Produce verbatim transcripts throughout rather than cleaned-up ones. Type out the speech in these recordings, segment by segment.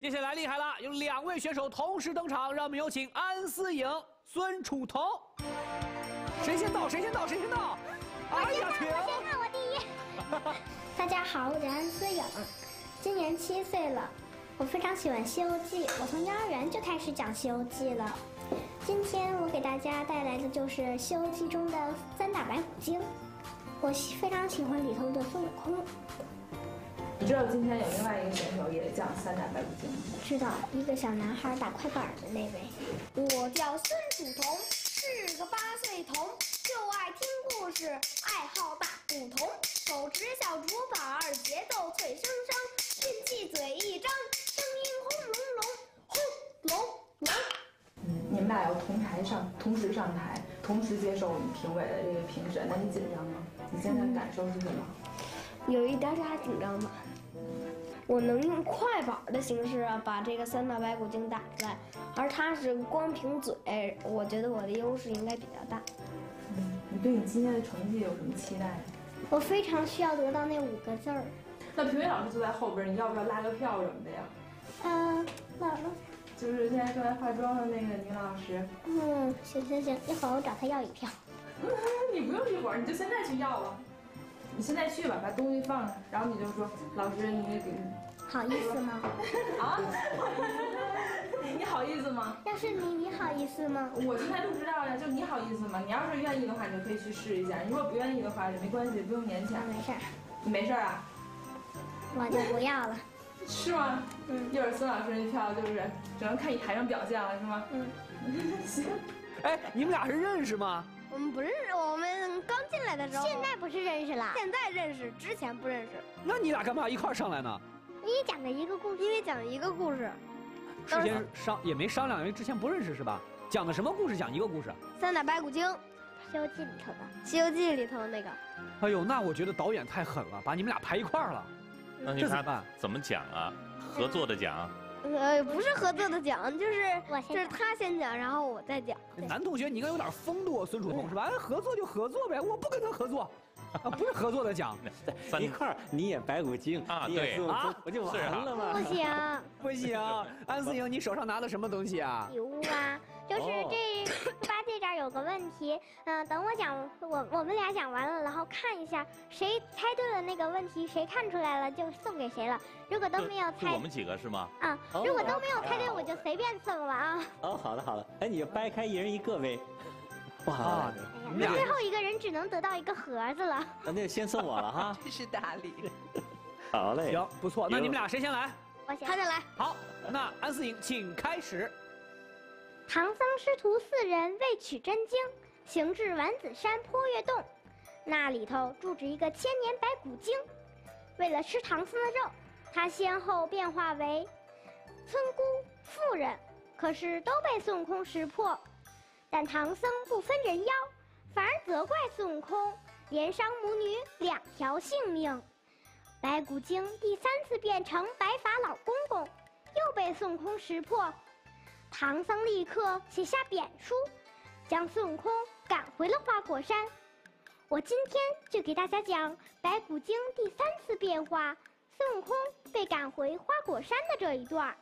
接下来厉害了，有两位选手同时登场，让我们有请安思颖、孙楚彤。谁先到？谁先到？谁先到？ 哎呀，停！我先看，我第一。大家好，我叫安思颖，今年七岁了。我非常喜欢《西游记》，我从幼儿园就开始讲《西游记》了。今天我给大家带来的就是《西游记》中的三打白骨精。我非常喜欢里头的孙悟空。 你知道今天有另外一个选手也讲三打白骨精吗？ 知道，一个小男孩打快板的那位。我叫孙楚彤，是个八岁童，就爱听故事，爱好打骨童，手持小竹板，节奏脆生生，运气嘴一张，声音轰隆隆，轰隆隆。 嗯，你们俩要同台上，同时上台，同时接受我们评委的这个评审，那你紧张吗？你现在感受是什么？ 有一点点紧张吧。我能用快板的形式啊把这个三打白骨精打出来，而他是光凭嘴，我觉得我的优势应该比较大。 嗯，你对你今天的成绩有什么期待？ 我非常需要得到那五个字儿。 那评委老师就在后边，你要不要拉个票什么的呀？ 嗯，哪儿呢？ 就是现在正在化妆的那个女老师。 嗯，行行行，一会儿我找他要一票。 你不用一会儿，你就现在去要了。你现在去吧，把东西放上，然后你就说，老师，你给， 好意思吗？ 啊？你好意思吗？ 要是你，你好意思吗？ 我现在不知道呀，就你好意思吗？你要是愿意的话，你就可以去试一下；如果不愿意的话，也没关系，不用勉强。 没事儿。 你没事儿啊？ 我就不要了。 是吗？嗯。一会儿孙老师那票就是只能看你台上表现了，是吗？ 嗯。 行。 哎，你们俩是认识吗？ 我们不认识，我们刚进来的时候。 现在不是认识了？ 现在认识，之前不认识。 那你俩干嘛一块儿上来呢？ 因为讲的一个故事， 因为讲一个故事。 事先商也没商量，因为之前不认识是吧？讲的什么故事？讲一个故事。 三打白骨精，《 西游记》里头的。 《西游记》里头那个。 哎呦，那我觉得导演太狠了，把你们俩排一块儿了。 那你看怎么讲啊？合作的讲。 呃，不是合作的讲，就是我先就是他先讲，然后我再讲。 男同学，你应该有点风度，孙楚彤是吧？哎，合作就合作呗，我不跟他合作，啊，不是合作的讲。 一块儿你也白骨精啊， 对啊，不就完了吗？ 不行， 不行，安思颖，你手上拿的什么东西啊？ 礼物啊，就是这猪八戒这儿有个问题，嗯，等我讲，我我们俩讲完了，然后看一下谁猜对了那个问题，谁看出来了就送给谁了。如果都没有猜， 我们几个是吗？ 啊，如果都没有猜对，我就随便送了啊。 哦，好的好的，哎，你就掰开一人一个呗。哇， 哎呀，那最后一个人只能得到一个盒子了。 那就先送我了哈。 这是大礼。 好嘞， 行，不错。那你们俩谁先来？ 我先， 他先来。 好，那安思颖，请开始。 唐僧师徒四人为取真经，行至丸子山坡月洞，那里头住着一个千年白骨精。为了吃唐僧的肉，他先后变化为村姑、妇人，可是都被孙悟空识破。但唐僧不分人妖，反而责怪孙悟空，连伤母女两条性命。白骨精第三次变成白发老公公，又被孙悟空识破。唐僧立刻写下贬书，将孙悟空赶回了花果山。我今天就给大家讲白骨精第三次变化，孙悟空被赶回花果山的这一段。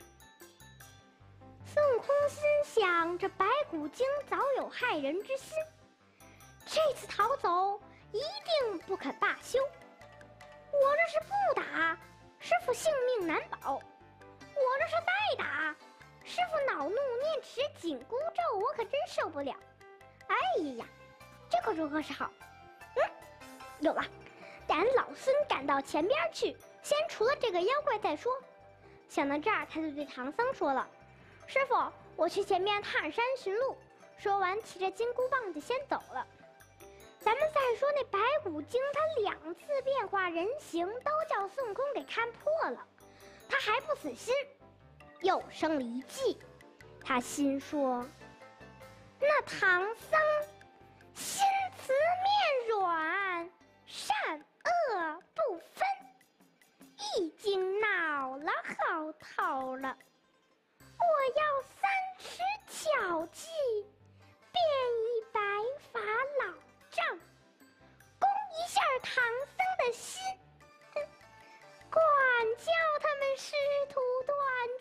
孙悟空心想，这白骨精早有害人之心，这次逃走一定不肯罢休。我这是不打，师傅性命难保；我这是再打，师傅恼怒念持紧箍咒，我可真受不了。哎呀，这可如何是好？嗯，有了，带俺老孙赶到前边去，先除了这个妖怪再说。想到这儿，他就对唐僧说了：“师傅，我去前面泰山寻路。”说完，提着金箍棒就先走了。咱们再说那白骨精，他两次变化人形，都叫孙悟空给看破了，他还不死心，又生了一计。他心说：“那唐僧心慈面软，善恶不分，已经恼了好透了。我要三尺巧计，变一白发老丈，攻一下唐僧的心，管教他们师徒断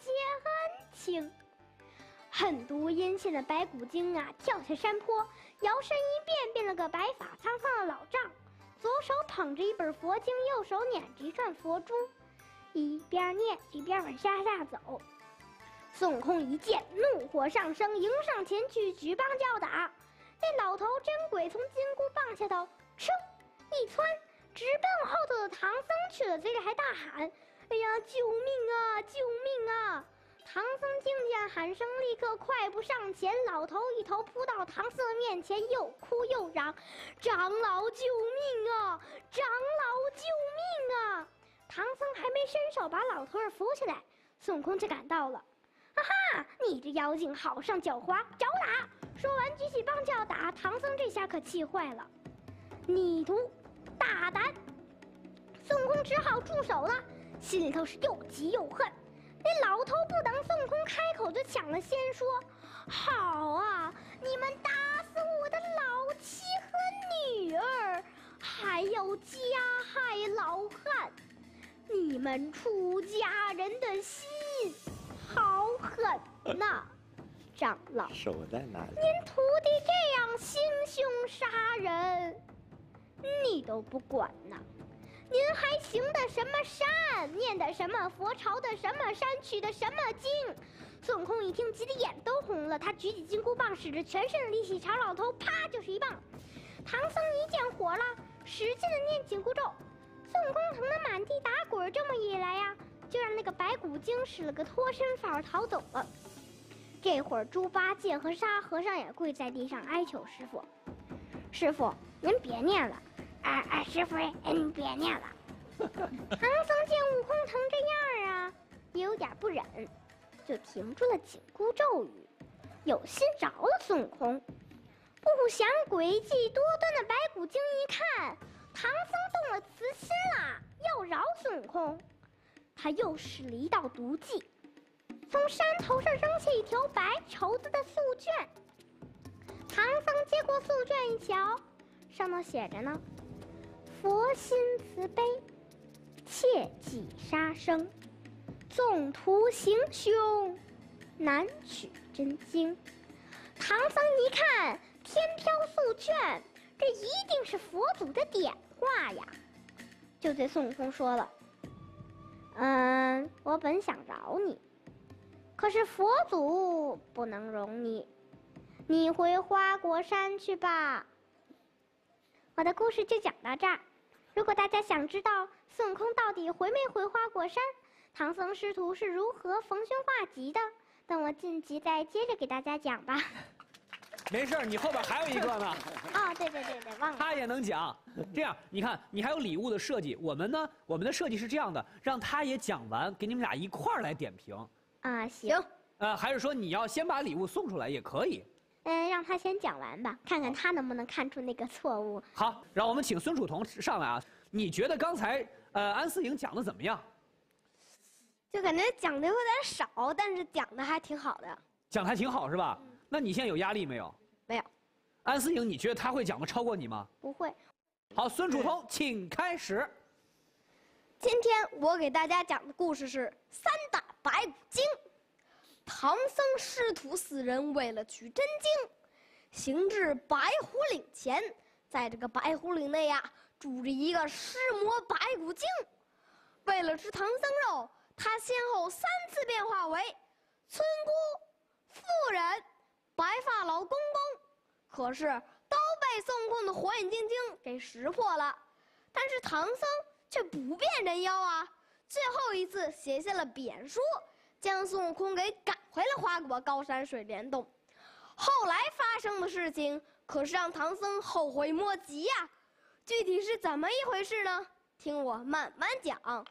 狠毒阴险的白骨精啊，跳下山坡，摇身一变，变了个白发苍苍的老丈，左手捧着一本佛经，右手捻着一串佛珠，一边念一边往山下走。孙悟空一见，怒火上升，迎上前去，举棒就打。那老头真鬼从金箍棒下头哧一窜，直奔后头的唐僧去了，嘴里还大喊：“哎呀，救命啊，救命啊！”唐僧听见喊声，立刻快步上前，老头一头扑到唐僧的面前，又哭又嚷：“长老救命啊！长老救命啊！”唐僧还没伸手把老头儿扶起来，孙悟空就赶到了。哈哈，你这妖精好上狡猾，找打！说完举起棒就要打，唐僧这下可气坏了，逆徒大胆！孙悟空只好住手了，心里头是又急又恨。那老头不等孙悟空开口，就抢了先说：“好啊，你们打死我的老妻和女儿，还要加害老汉，你们出家人的心好狠呐！长老， 手在哪里？ 您徒弟这样行凶杀人，你都不管呐？您还行的什么善，念的什么佛，朝的什么山，取的什么经？”孙悟空一听，急得眼都红了，他举起金箍棒，使着全身的力气朝老头啪就是一棒。唐僧一见火了，使劲的念紧箍咒，孙悟空疼得满地打滚。这么一来呀、啊，就让那个白骨精使了个脱身法逃走了。这会儿，猪八戒和沙和尚也跪在地上哀求师傅：“师傅，您别念了。”啊啊！师傅，您别念了。唐僧见悟空成这样啊，也有点不忍，就停住了紧箍咒语，有心饶了孙悟空。不想诡计多端的白骨精一看唐僧动了慈心了，要饶孙悟空，他又使了一道毒计，从山头上扔下一条白绸子的素卷。唐僧接过素卷一瞧，上头写着呢：“佛心慈悲，切忌杀生，纵图行凶，难取真经。”唐僧一看天飘素卷，这一定是佛祖的点化呀，就对孙悟空说了：“嗯，我本想饶你，可是佛祖不能容你，你回花果山去吧。”我的故事就讲到这儿。如果大家想知道孙悟空到底回没回花果山，唐僧师徒是如何逢凶化吉的，等我晋级再接着给大家讲吧。 没事，你后边还有一个呢。 哦，对对对对，忘了。 他也能讲。这样，你看，你还有礼物的设计。我们呢，我们的设计是这样的，让他也讲完，给你们俩一块儿来点评。 啊，行。 呃，还是说你要先把礼物送出来也可以。 嗯，让他先讲完吧，看看他能不能看出那个错误。 好，让我们请孙楚彤上来啊！你觉得刚才呃安思颖讲的怎么样？ 就感觉讲的有点少，但是讲的还挺好的。 讲的还挺好是吧？嗯、那你现在有压力没有？ 没有。 安思颖，你觉得他会讲的超过你吗？ 不会。 好，孙楚彤，请开始。 今天我给大家讲的故事是三打白骨精。唐僧师徒四人为了取真经，行至白虎岭前，在这个白虎岭内呀、啊，住着一个尸魔白骨精。为了吃唐僧肉，他先后三次变化为村姑、妇人、白发老公公，可是都被孙悟空的火眼金睛给识破了。但是唐僧却不变人妖啊，最后一次写下了贬书，将孙悟空给赶回了花果高山水帘洞。后来发生的事情可是让唐僧后悔莫及呀、啊！具体是怎么一回事呢？听我慢慢讲。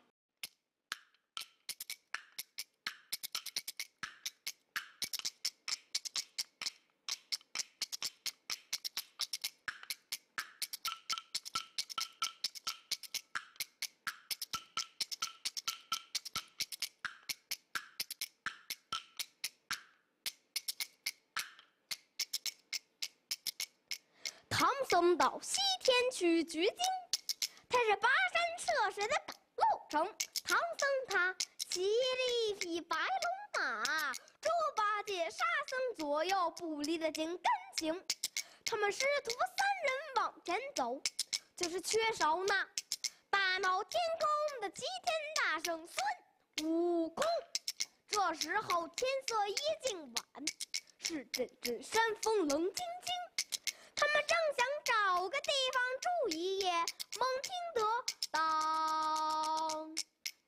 唐僧到西天取取经，他是跋山涉水的赶路程。唐僧他骑了一匹白龙马，猪八戒、沙僧左右不离的紧跟行。他们师徒三人往前走，就是缺少那大闹天宫的齐天大圣孙悟空。这时候天色已经晚，是阵阵山风冷清清。他们正想找个地方住一夜，猛听得当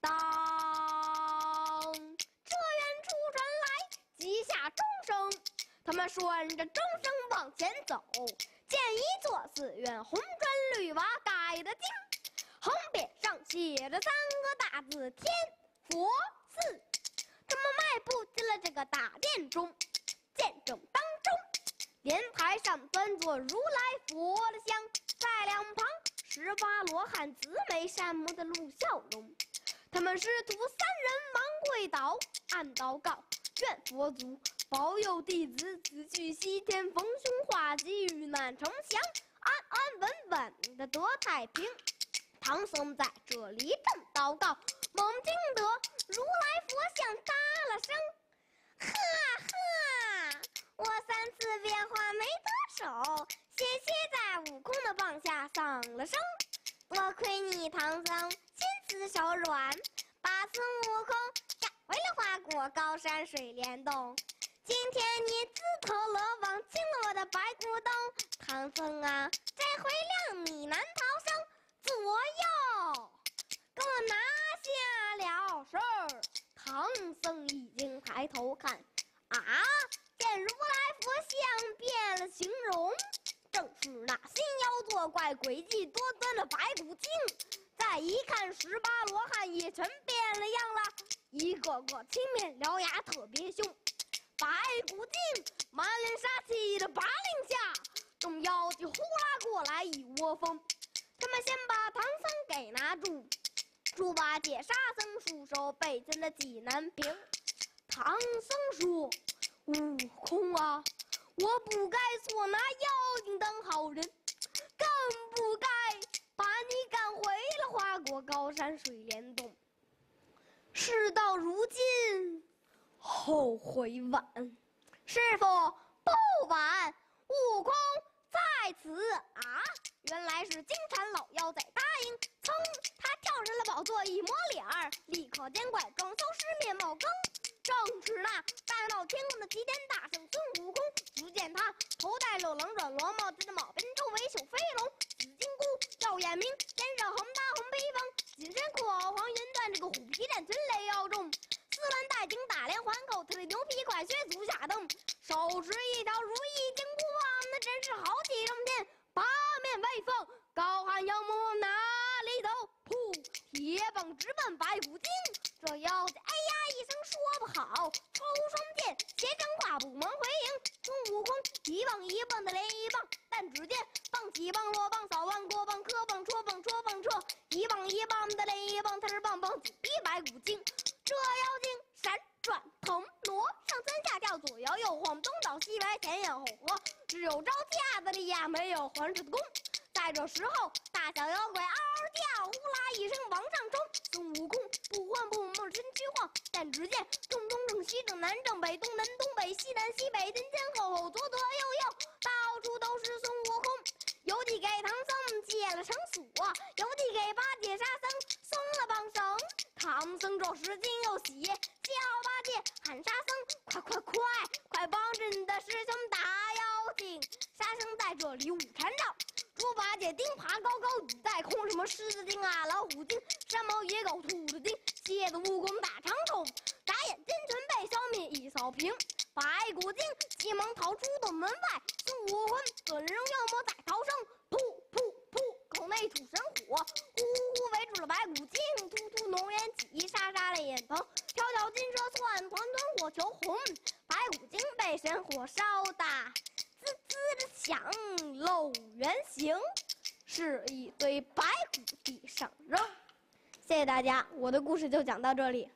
当，这远处传来几下钟声。他们顺着钟声往前走，见一座寺院，红砖绿瓦盖的精，横匾上写着三个大字“天佛寺”。他们迈步进了这个大殿中，见正当中莲台上端坐如来佛的像，在两旁十八罗汉慈眉善目的陆小龙。他们师徒三人忙跪倒，暗祷告，愿佛祖保佑弟子此去西天，逢凶化吉，遇难成祥，安安稳稳的得太平。唐僧在这里正祷告，猛听得如来佛像答了声：“呵呵，我三次变化没得手，险些在悟空的棒下丧了生。多亏你唐僧心慈手软，把孙悟空赶回了花果高山水帘洞。今天你自投罗网，进了我的白骨洞。唐僧啊，这回谅你难逃生。左右，给我拿下了事儿。”唐僧已经抬头看，啊，见如来佛像变了形容，正是那心妖作怪、诡计多端的白骨精。再一看，十八罗汉也全变了样了，一个个青面獠牙，特别凶。白骨精满脸杀气的拔令下，众妖精呼啦过来一窝蜂。他们先把唐僧给拿住，猪八戒、沙僧束手被擒的济南平。唐僧说：“悟空啊，我不该错拿妖精当好人，更不该把你赶回了花果高山水帘洞。事到如今，后悔晚。师傅，不晚，悟空在此啊！”原来是金蝉老妖在答应，噌，他跳上了宝座，一抹脸儿，立刻见怪装修师面貌更。正是那大闹天宫的齐天大圣孙悟空。只见他头戴六郎转罗帽，戴着帽边周围绣飞龙，紫金箍，耀眼明，肩上横搭红披风，紧身裤袄黄云缎，这个虎皮战裙雷腰中，丝蓝带金大连环扣，特牛皮快靴足下蹬，手持一条如意金箍棒，那真是豪气冲天。八面威风，高喊妖魔哪里走？噗，铁棒直奔白骨精。这妖精哎呀一声说不好，抽双剑，斜身跨步忙回营。孙悟空一棒一棒的连一棒，但只见棒起棒落棒扫弯过棒磕棒戳棒戳棒撤，一棒一棒的连一棒，他是棒棒紧逼白骨精。这妖精闪转腾挪，上蹿下跳，左摇右晃，东倒西歪，前仰后合，只有招架的力呀，没有还手的功。在这时候，大小妖怪嗷嗷叫，呼啦一声往上冲。孙悟空不慌不忙身躯晃，但只见正东正西正南正北东南东北西南西北前前后后左左右右，到处都是孙悟空。有的给唐僧解了绳索，有的给八戒沙僧松了绑绳。唐僧这时惊又喜，叫八戒喊沙僧快快快快帮着你的师兄打妖精。沙僧在这里舞缠绕，猪八戒钉耙高高举在空，什么狮子精啊老虎精，山猫野狗兔子精，蝎子蜈蚣大长虫，眨眼间全被消灭一扫平。白骨精急忙逃出洞门外，孙悟空准人妖魔在逃生，噗噗噗，口内吐神火，呼呼围住了白骨精，突突浓烟起，沙沙泪眼疼，条条金蛇窜，团团火球红。白骨精被神火烧大，滋滋的响露原形，是一堆白骨地上扔。谢谢大家，我的故事就讲到这里。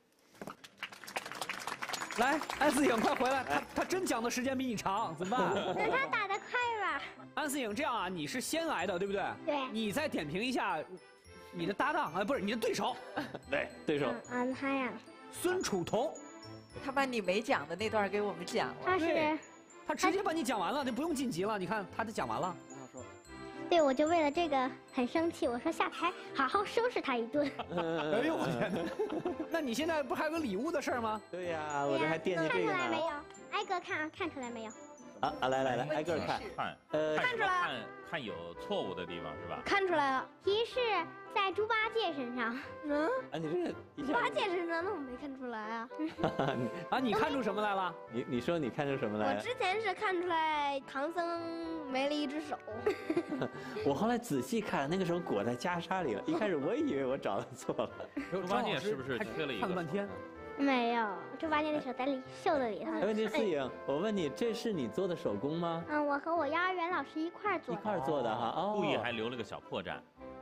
来，安思颖，快回来！他他真讲的时间比你长，怎么办？ 那他打得快吧？ 安思颖，这样啊，你是先来的，对不对？ 对。 你再点评一下你的搭档，哎，不是你的对手。 对， 对手。 啊，他呀， 孙楚彤。 他把你没讲的那段给我们讲了。 他是他直接把你讲完了，就不用晋级了。你看，他就讲完了。 对，我就为了这个很生气，我说下台好好收拾他一顿。 哎呦我天哪！那你现在不还有个礼物的事儿吗？ 对呀，我这还惦记看这个出来没有呢。？ 挨个看啊，看出来没有？ 啊啊，来来来，挨个看。 看呃， 看看出来了看看有错误的地方是吧？ 看出来了。 提示在猪八戒身上。 嗯， 啊，你这个一下八戒身上那我没看出来啊。 啊，你看出什么来了？ 你你说你看出什么我来了？ 之前是看出来唐僧没了一只手。 我后来仔细看，那个手裹在袈裟里了。一开始我以为我找的错了。 猪八戒是不是缺了一个？ 看了半天。 没有，猪八戒那手在里袖子里头。 哎，问题思颖，我问你，这是你做的手工吗？ 嗯，我和我幼儿园老师一块儿做的。 一块儿做的哈。哦。 故意还留了个小破绽。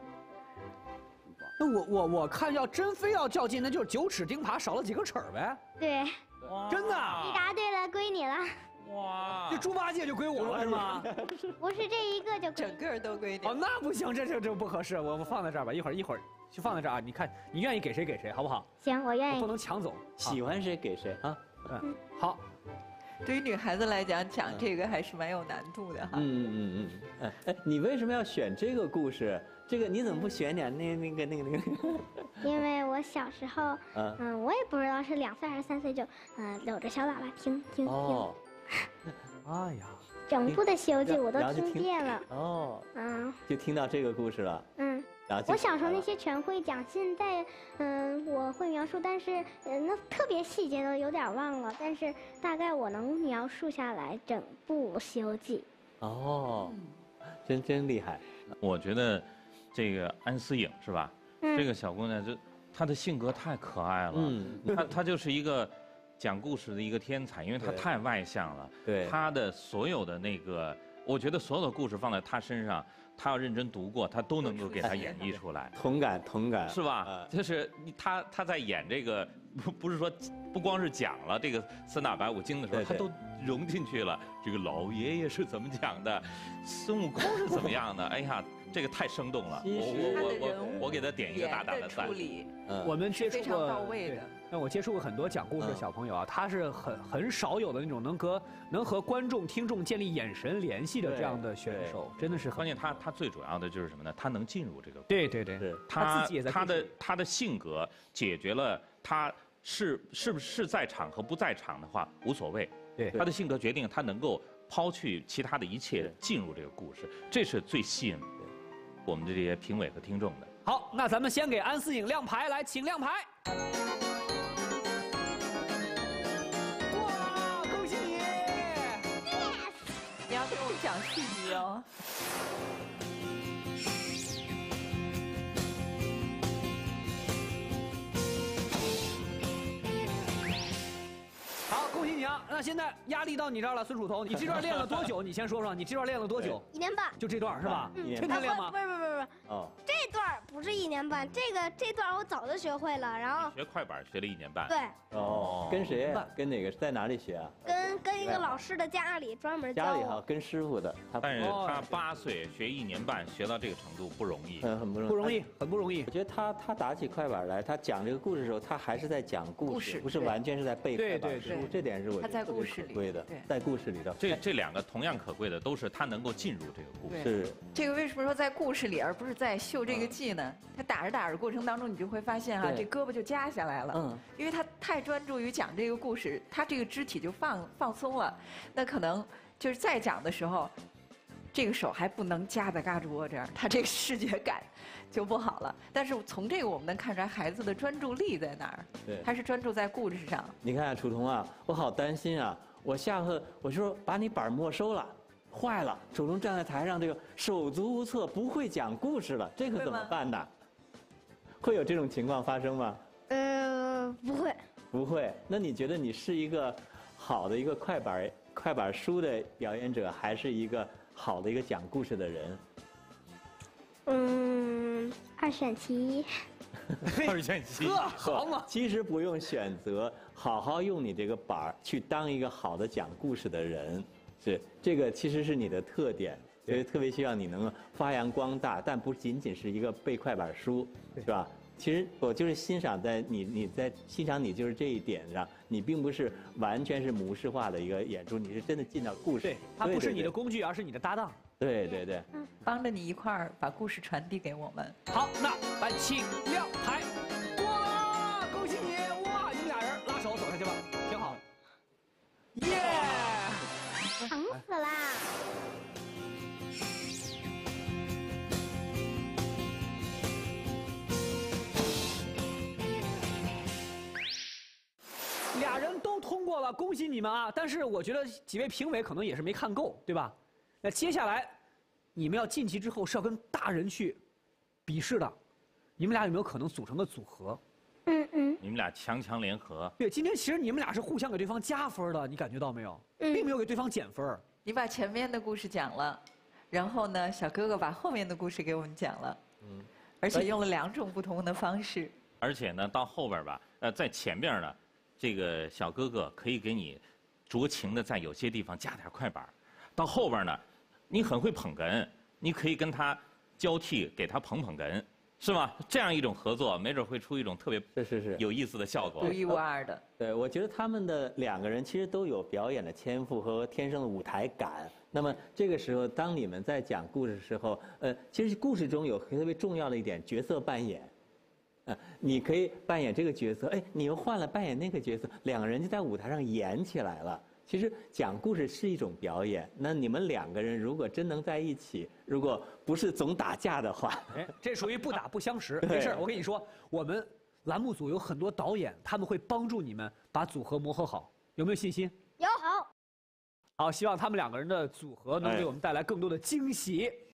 那我我我看要真非要较劲，那就是九齿钉耙少了几根齿儿呗。 对， 真的你答对了，归你了。 哇！ 这猪八戒就归我了是吗？ 不是这一个就归整个都归你。 哦，那不行，这这这不合适，我我放在这儿吧，一会儿一会儿就放在这儿啊。你看，你愿意给谁给谁，好不好？ 行，我愿我不意。 能抢走。 喜欢谁给谁啊？ 嗯，好。 对于女孩子来讲，讲这个还是蛮有难度的哈。 嗯嗯嗯嗯。哎，你为什么要选这个故事？这个你怎么不选点那那个那个那个？ 因为我小时候， 嗯嗯，我也不知道是两岁还是三岁就，嗯，搂着小喇叭听听听， 哦。 哎呀， 整部的《西游记》我都然后就听听遍了。 哦。 嗯就听到这个故事了。 嗯， 然后就我小时候那些全会讲，现在嗯我会描述，但是嗯那特别细节的有点忘了，但是大概我能描述下来整部《西游记》。 哦，真真厉害。 我觉得这个安思颖是吧？ 嗯这个小姑娘就她的性格太可爱了。 嗯她她就是一个讲故事的一个天才，因为她对太外向了。 对她的所有的那个，我觉得所有的故事放在她身上，她要认真读过，她都能够给她演绎出来。 同感同感。 是吧？ 呃就是你他他在演这个，不不是说不光是讲了这个三打白骨精的时候， 对对他都融进去了。这个老爷爷是怎么讲的，孙悟空是怎么样的？哎呀，这个太生动了。我其实我我他的人物我我给他点一个大大的赞演的处。理嗯我们接触非常过到位的对那我接触过很多讲故事的嗯小朋友啊，他是很很少有的那种能和能和观众、听众建立眼神联系的对这样的选手，真的是很关键他他最主要的就是什么呢？他能进入这个， 对对对， 是他他自己也在他的故事里他的性格解决了他是是不是在场和不在场的话无所谓。 对他的性格决定他能够抛去其他的一切对进入这个故事，这是最吸引我们的这些评委和听众的。 好，那咱们先给安思颖亮牌，来，请亮牌。哇，恭喜你！ 你要给我们讲细节哦。 好，恭喜你啊！那现在压力到你这儿了，孙楚彤，你这段练了多久？你先说说，你这段练了多久？ 一年半。 就这段是吧？ 一年天天练吗啊不？是不是不是不是， 哦， 这段儿不是一年半，这个这段儿我早就学会了，然后学快板学了一年半。 对， 哦，跟谁呀？跟哪个？在哪里学啊？ 跟跟一个老师的家里专门教家里哈， 我。 跟师傅的。他但是哦他八岁学一年半，学到这个程度不容易。 很很不容易。 不容易，很不容易我。觉得他他打起快板来，他讲这个故事的时候，他还是在讲故事， 故事不是对完全是在背对快板对书。 对这点是我觉他在得特别故事里可贵的对， 在故事里头。 这这两个同样可贵的都是他能够进入这个故事。 对是这个为什么说在故事里，而不是在秀这个技呢？他打着打着过程当中，你就会发现哈、 对这胳膊就夹下来了。 嗯， 因为他太专注于讲这个故事，他这个肢体就放放松了，那可能就是在讲的时候，这个手还不能夹在嘎吱窝这儿，他这个视觉感就不好了。但是从这个我们能看出来孩子的专注力在哪儿， 对。 他是专注在故事上。 你看啊，楚彤啊，我好担心啊！我下课我说把你板没收了，坏了，楚彤站在台上这个手足无措，不会讲故事了，这可怎么会吗办呢？会有这种情况发生吗？ 呃，不会， 不会。那你觉得你是一个好的一个快板快板书的表演者，还是一个好的一个讲故事的人？ 嗯，二选其一。 二选其一呵，好嘛。 其实不用选择，好好用你这个板儿去当一个好的讲故事的人，是这个其实是你的特点，所以特别希望你能够发扬光大，但不仅仅是一个背快板书，是吧？其实我就是欣赏在你你在欣赏你就是这一点上， 你并不是完全是模式化的一个演出，你是真的进到故事。 对，它不是你的工具，而是你的搭档。 对对对， 帮着你一块儿把故事传递给我们。 好，那来请亮牌。哇，恭喜你！哇，你们俩人拉手走下去吧，挺好。耶！ 疼死啦！ 俩人都通过了，恭喜你们啊！但是我觉得几位评委可能也是没看够，对吧？那接下来，你们要晋级之后是要跟大人去比试的，你们俩有没有可能组成个组合？ 嗯嗯。 你们俩强强联合。 对，今天其实你们俩是互相给对方加分的，你感觉到没有？ 嗯。 并没有给对方减分。 你把前面的故事讲了，然后呢，小哥哥把后面的故事给我们讲了，嗯，而且用了两种不同的方式。 而且呢，到后边吧，呃，在前边呢，这个小哥哥可以给你酌情的在有些地方加点快板，到后边呢，你很会捧哏，你可以跟他交替给他捧捧哏，是吧？这样一种合作，没准会出一种特别是是是有意思的效果， 独一无二的。 对，我觉得他们的两个人其实都有表演的天赋和天生的舞台感。那么这个时候，当你们在讲故事的时候，呃，其实故事中有特别重要的一点角色扮演。呃，你可以扮演这个角色，哎，你又换了扮演那个角色，两个人就在舞台上演起来了。其实讲故事是一种表演，那你们两个人如果真能在一起，如果不是总打架的话， 哎，这属于不打不相识。没事，我跟你说，我们栏目组有很多导演，他们会帮助你们把组合磨合好，有没有信心？ 有。 好，希望他们两个人的组合能给我们带来更多的惊喜。